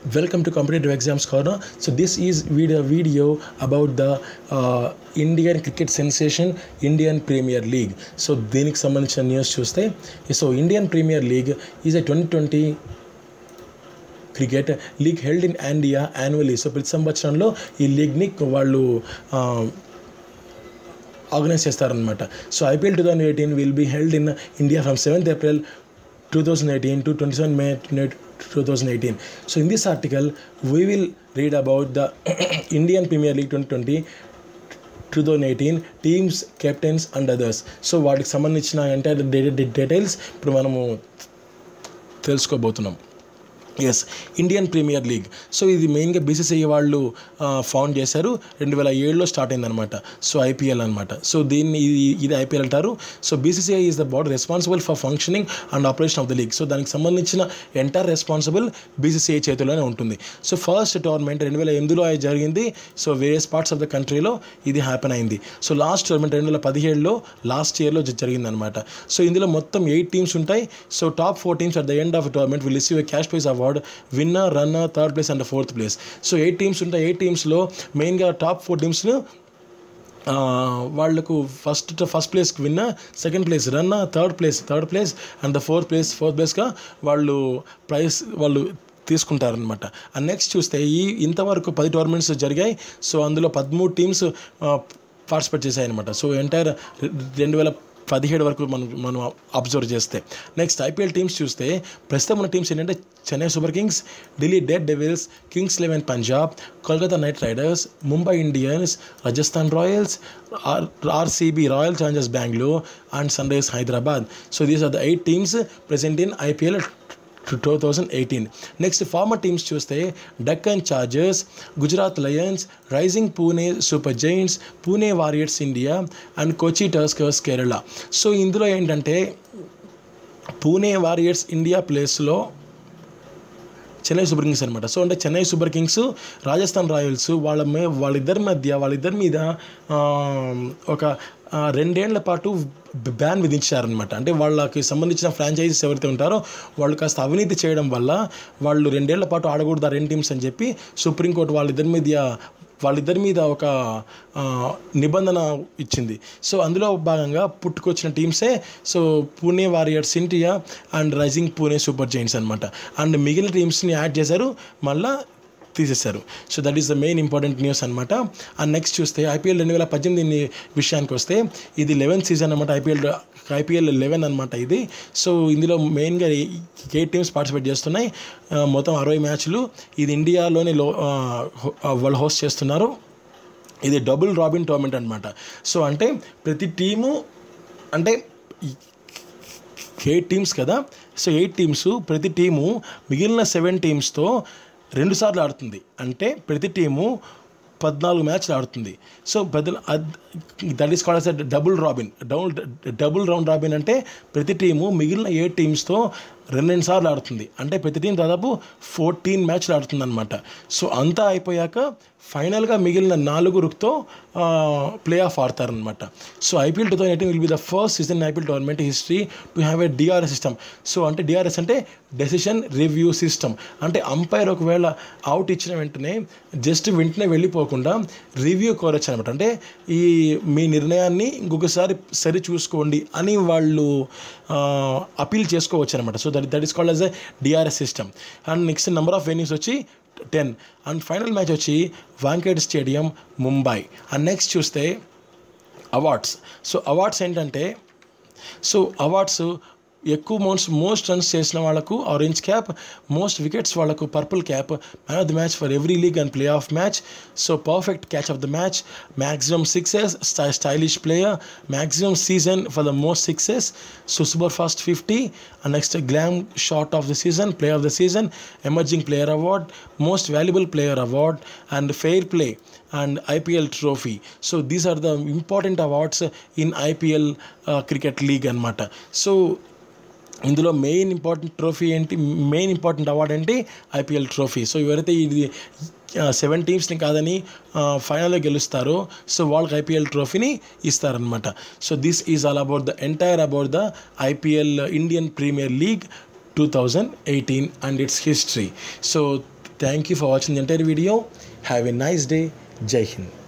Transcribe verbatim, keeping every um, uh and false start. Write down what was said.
Welcome to Competitive Exams Corner. So this is video video about the uh, Indian cricket sensation Indian Premier League. So దీనికి సంబంధించిన news చూస్తే so Indian premier league is a twenty twenty cricket league held in India annually. So ప్రతి సంవత్సరంలో ఈ లీగ్ని వాళ్ళు organise చేస్తారనమాట. So IPL two thousand eighteen will be held in India from seventh April two thousand eighteen to twenty-seventh May twenty eighteen. So in this article we will read about the Indian Premier League twenty twenty twenty eighteen teams, captains and others. So వాటికి సంబంధించిన entire details ఇప్పుడు మనము తెలుసుకోబోతున్నాం. Yes, Indian premier league. So ఇది మెయిన్గా BCCI వాళ్ళు found చేశారు, రెండు వేల ఏడులో స్టార్ట్ అయిందనమాట. సో ఐపీఎల్ అనమాట. సో దీన్ని ఇది ఇది ఐపీఎల్ అంటారు. So BCCI is the body responsible for functioning and operation of the league. So దానికి సంబంధించిన ఎంటైర్ రెస్పాన్సిబుల్ బీసీసీఐ చేతిలోనే ఉంటుంది. సో ఫస్ట్ టోర్నమెంట్ రెండు వేల ఎనిమిదిలో జరిగింది. So various parts of the కంట్రీలో ఇది హ్యాపెన్ అయింది. సో లాస్ట్ టోర్నమెంట్ రెండు వేల పదిహేడులో లాస్ట్ ఇయర్లో జరిగిందనమాట. సో ఇందులో మొత్తం ఎయిట్ టీమ్స్ ఉంటాయి. So top four teams at the end of tournament will receive a cash prize award, winner, runner, third place and fourth place. So eight teams ఉంటాయి. Eight టీమ్స్లో మెయిన్గా టాప్ ఫోర్ టీమ్స్ను వాళ్లకు first first ప్లేస్కి winner, second place runner, third place third place and the fourth place fourth ప్లేస్గా వాళ్ళు prize వాళ్ళు తీసుకుంటారనమాట. And next చూస్తే ఈ ఇంతవరకు పది టోర్నమెంట్స్ జరిగాయి. సో అందులో పదమూడు టీమ్స్ పార్టిసిపేట్ చేశాయి అనమాట. సో ఎంటైర్ రెండు వేల పదిహేడు వరకు మనం మనం అబ్జర్వ్ చేస్తే. నెక్స్ట్ ఐపీఎల్ టీమ్స్ చూస్తే ప్రస్తుతం ఉన్న టీమ్స్ ఏంటంటే Chennai Super Kings, Delhi Daredevils, Kings Eleven Punjab, Kolkata Knight Riders, Mumbai Indians, Rajasthan Royals, RCB Royal Challengers Bengaluru and Sunrisers Hyderabad. So these are the eight teams present in IPL two thousand eighteen. Next former teams చూస్తే Deccan Chargers, Gujarat Lions, Rising Pune Super Giants, Pune Warriors India and Kochi Tuskers Kerala. So ఇందులో ఏంటంటే Pune Warriors India ప్లేస్లో Chennai Super Kings అనమాట. So అంటే Chennai Super Kings, Rajasthan Royals వాళ్ళ మే వాళ్ళిద్దరి మధ్య వాళ్ళిద్దరి మీద ఒక రెండేళ్ల పాటు బ్యాన్ విధించారనమాట. అంటే వాళ్ళకి సంబంధించిన ఫ్రాంచైజీస్ ఎవరైతే ఉంటారో వాళ్ళు కాస్త అవినీతి చేయడం వల్ల వాళ్ళు రెండేళ్ల పాటు ఆడకూడదు ఆ రెండు టీమ్స్ అని చెప్పి సుప్రీంకోర్టు వాళ్ళిద్దరి మీద వాళ్ళిద్దరి మీద ఒక నిబంధన ఇచ్చింది. సో అందులో భాగంగా పుట్టుకొచ్చిన టీమ్సే so Pune Warriors India and Rising Pune Super Giants అనమాట. అండ్ మిగిలిన టీమ్స్ని యాడ్ చేశారు, మళ్ళీ తీసేశారు. So that is the main important news అనమాట. అండ్ నెక్స్ట్ చూస్తే ఐపీఎల్ రెండు వేల పద్దెనిమిది విషయానికి వస్తే ఇది లెవెన్త్ సీజన్ అనమాట. ఐపీఎల్ ఐపీఎల్ లెవెన్ అనమాట ఇది. సో ఇందులో మెయిన్గా ఎయిట్ టీమ్స్ పార్టిసిపేట్ చేస్తున్నాయి. మొత్తం అరవై మ్యాచ్లు. ఇది ఇండియాలోనే లో వాళ్ళు హోస్ట్ చేస్తున్నారు. ఇది డబుల్ రాబిన్ టోర్నమెంట్ అనమాట. సో అంటే ప్రతి టీము అంటే ఎయిట్ టీమ్స్ కదా. సో ఎయిట్ టీమ్స్ ప్రతి టీము మిగిలిన సెవెన్ టీమ్స్తో రెండు సార్లు ఆడుతుంది. అంటే ప్రతి టీము పద్నాలుగు మ్యాచ్లు ఆడుతుంది. సో పెద్ద that is called as double robin. Double double round robin అంటే ప్రతి టీము మిగిలిన ఏ టీమ్స్తో రెండు రెండు సార్లు ఆడుతుంది. అంటే ప్రతి టీం దాదాపు ఫోర్టీన్ మ్యాచ్లు ఆడుతుంది అనమాట. సో అంతా అయిపోయాక ఫైనల్గా మిగిలిన నాలుగురుతో ప్లే ఆఫ్ ఆడతారనమాట. So IPL two thousand eighteen will be the first season IPL tournament history to have a DRS system. So అంటే డిఆర్ఎస్ అంటే డెసిషన్ రివ్యూ సిస్టమ్. అంటే అంపైర్ ఒకవేళ అవుట్ ఇచ్చిన వెంటనే జస్ట్ వెంటనే వెళ్ళిపోకుండా రివ్యూ కోరొచ్చు అనమాట. అంటే ఈ మీ నిర్ణయాన్ని ఇంకొకసారి సరి చూసుకోండి అని వాళ్ళు అపీల్ చేసుకోవచ్చు అనమాట. So that that is called as a DRS system. And next number of venues వచ్చి టెన్. అండ్ ఫైనల్ మ్యాచ్ వచ్చి Wankhede stadium Mumbai. And next చూస్తే అవార్డ్స్. సో అవార్డ్స్ ఏంటంటే సో అవార్డ్స్ ఎక్కువ మోస్ట్ మోస్ట్ రన్స్ చేసిన వాళ్ళకు ఆరెంజ్ క్యాప్, మోస్ట్ వికెట్స్ వాళ్ళకు purple cap, man of the match for every league and play off match, so perfect catch of the match, maximum sixes, stylish player, maximum season for the most sixes, so super fast fifty, and next glam shot of the season, play of the season, emerging player award, most valuable player award and fair play and I P L trophy. So these are the important awards in I P L uh, cricket league అనమాట. So ఇందులో main important trophy ఏంటి, main important award ఏంటి IPL trophy. So ఎవరైతే ఇది seven టీమ్స్ని కాదని ఫైనల్లో గెలుస్తారో so వాళ్ళకి ఐపీఎల్ ట్రోఫీని ఇస్తారనమాట. So this is all about the entire about the IPL Indian premier league two thousand eighteen and its history. So thank you for watching the entire video. Have a nice day. జై హింద్.